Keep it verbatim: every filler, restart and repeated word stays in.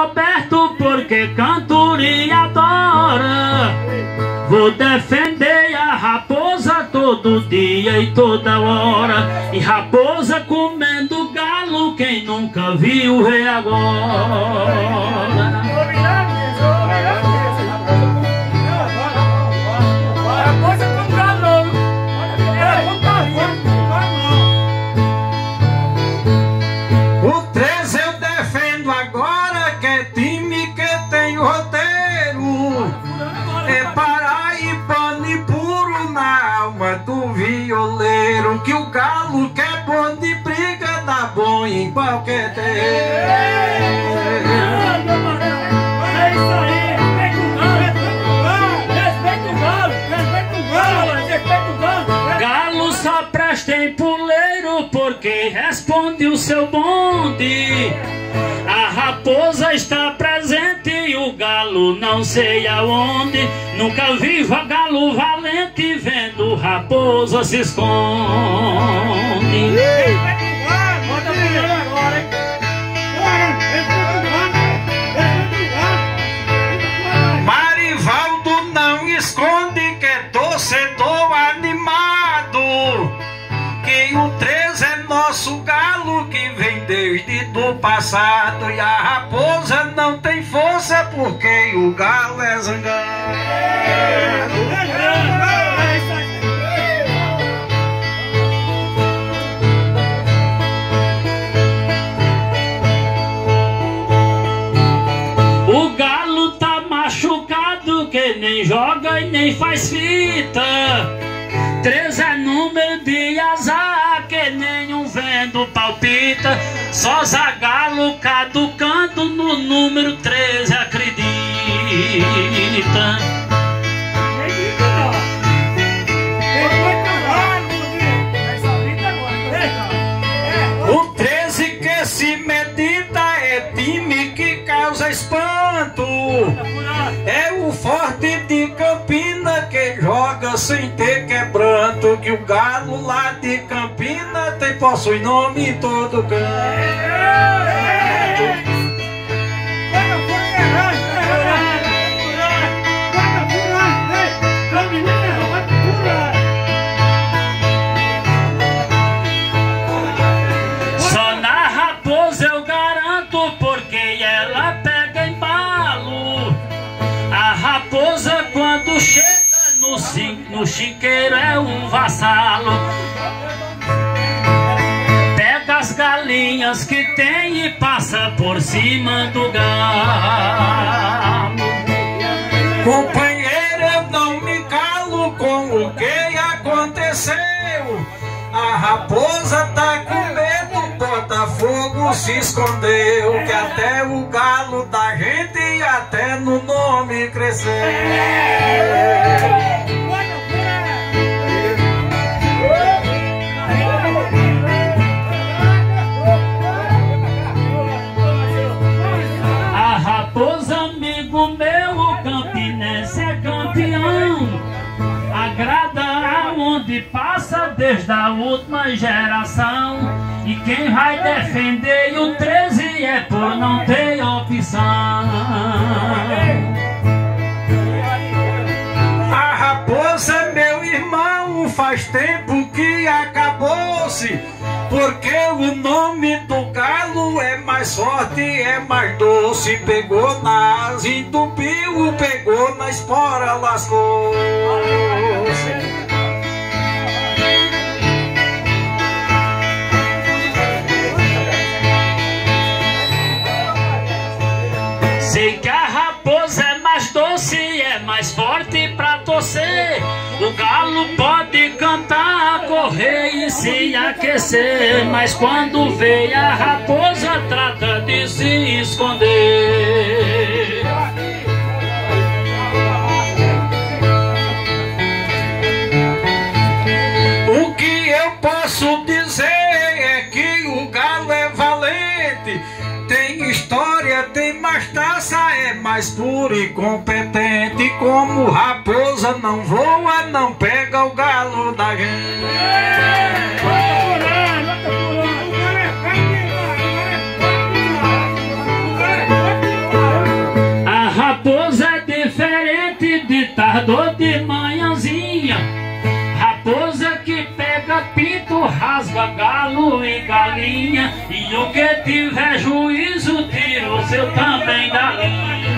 Roberto, porque cantoria adora. Vou defender a raposa todo dia e toda hora. E raposa comendo galo, quem nunca viu rei agora. O treze eu defendo agora, que é time que tem roteiro. É paraibano e puro na alma do violeiro. Que o galo que é bom de briga dá bom em qualquer terreiro. É isso aí, respeita o galo, respeita o galo, respeita o galo, respeita o galo. Galo só presta em puleiro, porque responde o seu bonde. A raposa está presente e o galo não sei aonde. Nunca vi galo valente vendo raposa se esconde. Bota o primeiro agora, hein? Marivaldo não esconde que é torcedor animado. Que o treze é nosso galo que vem desde do passado. E a raposa não tem força porque o galo é zangado. O galo tá machucado, que nem joga e nem faz fita. Treze é número de azar, que nenhum vendo palpita. Só Zagalo caducando no número treze acredita. O treze que se medita é time que causa espanto. É o forte de Campina que joga sem ter quebranto. Que o galo lá de Campina tem, possui nome em todo canto. Só na raposa eu garanto, porque ela pega embalo. A raposa quando chega no, no chiqueiro é um vassalo. Pega as galinhas que tem e passa por cima do galo. Companheiro, eu não me calo com o que aconteceu. A raposa tá com medo, Botafogo se escondeu. Que até o galo da gente até no nome cresceu. A raposa, amigo meu, o campinense é campeão. Agrada aonde passa desde a última geração. E quem vai defender o treze é por não ter opção. A raposa, meu irmão, faz tempo que acabou-se. Porque o nome do galo é mais forte, é mais doce. Pegou na asa, entupiu, pegou na espora, lascou. Sei que a raposa é mais doce, é mais forte pra torcer. O galo pode cantar, correr e se aquecer. Mas quando vê a raposa, trata de se esconder. O que eu posso dizer é que o galo é valente. Tem história, tem mais taça, é mais puro e competente. Como raposa não voa, não pega o galo da gente. tardou de manhãzinha, raposa que pega pinto, rasga galo e galinha, e o que tiver juízo tira o seu também da linha.